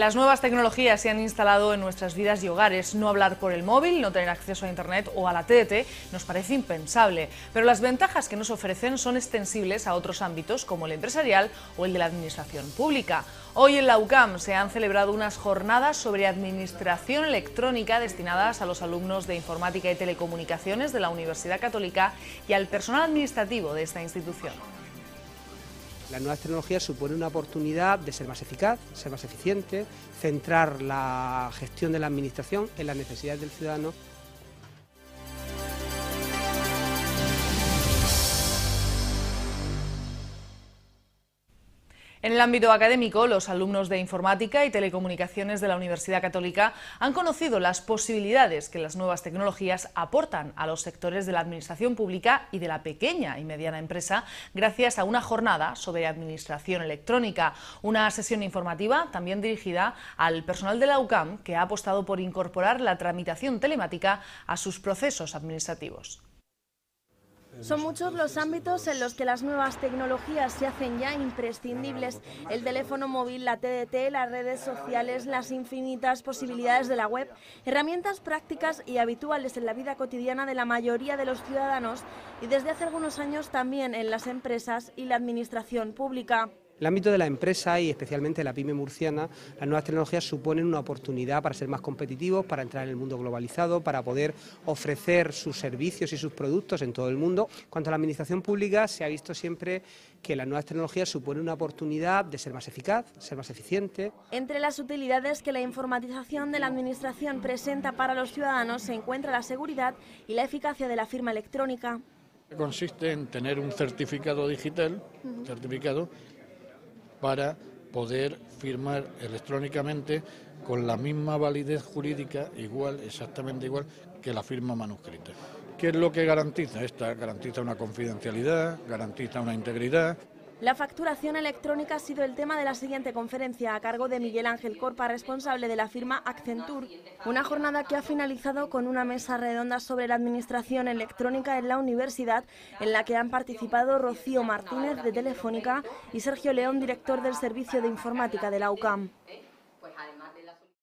Las nuevas tecnologías se han instalado en nuestras vidas y hogares. No hablar por el móvil, no tener acceso a Internet o a la TDT nos parece impensable. Pero las ventajas que nos ofrecen son extensibles a otros ámbitos como el empresarial o el de la administración pública. Hoy en la UCAM se han celebrado unas jornadas sobre administración electrónica destinadas a los alumnos de Informática y Telecomunicaciones de la Universidad Católica y al personal administrativo de esta institución. Las nuevas tecnologías suponen una oportunidad de ser más eficaz, ser más eficiente, centrar la gestión de la administración en las necesidades del ciudadano. En el ámbito académico, los alumnos de Informática y Telecomunicaciones de la Universidad Católica han conocido las posibilidades que las nuevas tecnologías aportan a los sectores de la administración pública y de la pequeña y mediana empresa gracias a una jornada sobre administración electrónica, una sesión informativa también dirigida al personal de la UCAM que ha apostado por incorporar la tramitación telemática a sus procesos administrativos. Son muchos los ámbitos en los que las nuevas tecnologías se hacen ya imprescindibles. El teléfono móvil, la TDT, las redes sociales, las infinitas posibilidades de la web, herramientas prácticas y habituales en la vida cotidiana de la mayoría de los ciudadanos y desde hace algunos años también en las empresas y la administración pública. En el ámbito de la empresa y especialmente la pyme murciana, las nuevas tecnologías suponen una oportunidad para ser más competitivos, para entrar en el mundo globalizado, para poder ofrecer sus servicios y sus productos en todo el mundo. En cuanto a la administración pública, se ha visto siempre que las nuevas tecnologías suponen una oportunidad de ser más eficaz, ser más eficiente. Entre las utilidades que la informatización de la administración presenta para los ciudadanos se encuentra la seguridad y la eficacia de la firma electrónica. Consiste en tener un certificado digital, para poder firmar electrónicamente con la misma validez jurídica, exactamente igual que la firma manuscrita. ¿Qué es lo que garantiza? Esta garantiza una confidencialidad, garantiza una integridad. La facturación electrónica ha sido el tema de la siguiente conferencia a cargo de Miguel Ángel Corpa, responsable de la firma Accenture. Una jornada que ha finalizado con una mesa redonda sobre la administración electrónica en la universidad, en la que han participado Rocío Martínez de Telefónica y Sergio León, director del Servicio de Informática de la UCAM.